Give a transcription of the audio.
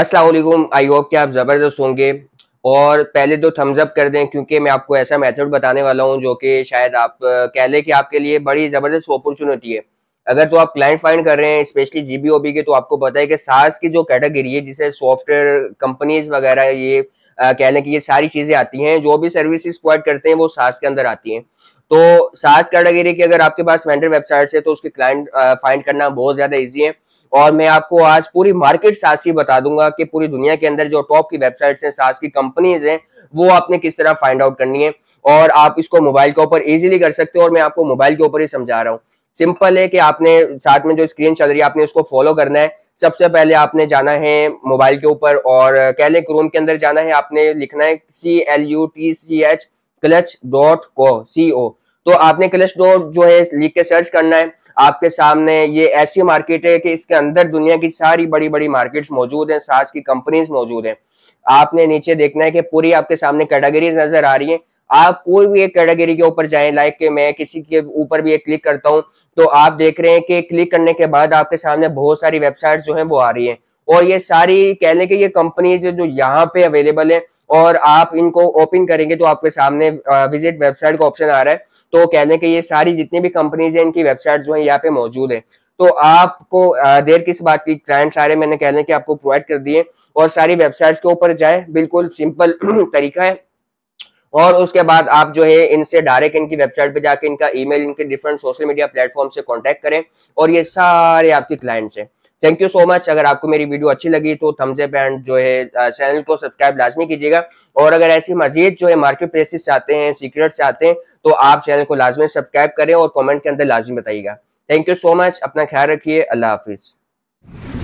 अस्सलाम वालेकुम। I hope कि आप ज़बरदस्त होंगे और पहले तो थम्स अप कर दें क्योंकि मैं आपको ऐसा मेथड बताने वाला हूं जो कि शायद आप कह लें कि आपके लिए बड़ी ज़बरदस्त अपॉर्चुनिटी है। अगर तो आप क्लाइंट फाइंड कर रहे हैं स्पेशली जीबीओबी के, तो आपको पता है कि सास की जो कैटेगरी है जिसे सॉफ्टवेयर कंपनीज वगैरह ये कह लें कि ये सारी चीज़ें आती हैं, जो भी सर्विसेज प्रोवाइड करते हैं वो सास के अंदर आती हैं। तो सास कैटेगरी की अगर आपके पास वेंडर वेबसाइट है तो उसके क्लाइंट फाइंड करना बहुत ज़्यादा ईजी है। और मैं आपको आज पूरी मार्केट सास की बता दूंगा कि पूरी दुनिया के अंदर जो टॉप की वेबसाइट्स हैं, सास की कंपनीज हैं, वो आपने किस तरह फाइंड आउट करनी है। और आप इसको मोबाइल के ऊपर इजीली कर सकते हो और मैं आपको मोबाइल के ऊपर ही समझा रहा हूँ। सिंपल है कि आपने साथ में जो स्क्रीन चल रही है आपने उसको फॉलो करना है। सबसे पहले आपने जाना है मोबाइल के ऊपर और कह लें क्रोम के अंदर जाना है, आपने लिखना है CLUTCH clutch.co। तो आपने क्लच डॉट जो है लिख के सर्च करना है। आपके सामने ये ऐसी मार्केट है कि इसके अंदर दुनिया की सारी बड़ी बड़ी मार्केट्स मौजूद हैं, सास की कंपनीज मौजूद हैं। आपने नीचे देखना है कि पूरी आपके सामने कैटेगरीज नजर आ रही हैं। आप कोई भी एक कैटेगरी के ऊपर जाएं, लाइक कि मैं किसी के ऊपर भी एक क्लिक करता हूं, तो आप देख रहे हैं कि क्लिक करने के बाद आपके सामने बहुत सारी वेबसाइट्स जो हैं वो आ रही हैं। और ये सारी कह लें कि ये कंपनीज जो यहाँ पे अवेलेबल है और आप इनको ओपन करेंगे तो आपके सामने विजिट वेबसाइट का ऑप्शन आ रहा है। तो कह लें कि ये सारी जितनी भी कंपनीज हैं इनकी वेबसाइट जो है यहाँ पे मौजूद है। तो आपको देर किस बात की, क्लाइंट सारे मैंने कह लें कि आपको प्रोवाइड कर दिए और सारी वेबसाइट्स के ऊपर जाए, बिल्कुल सिंपल तरीका है। और उसके बाद आप जो है इनसे डायरेक्ट इनकी वेबसाइट पे जाके इनका ईमेल, इनके डिफरेंट सोशल मीडिया प्लेटफॉर्म से कांटेक्ट करें और ये सारे आपके क्लाइंट्स हैं। Thank you so much. अगर आपको मेरी वीडियो अच्छी लगी तो थम्स अप एंड जो है चैनल को सब्सक्राइब लाजमी कीजिएगा। और अगर ऐसी मजीद जो है मार्केट प्लेसेस चाहते हैं, सीक्रेट्स चाहते हैं, तो आप चैनल को लाजमी सब्सक्राइब करें और कमेंट के अंदर लाजमी बताइएगा। Thank you so much. अपना ख्याल रखिए। अल्लाह हाफिज।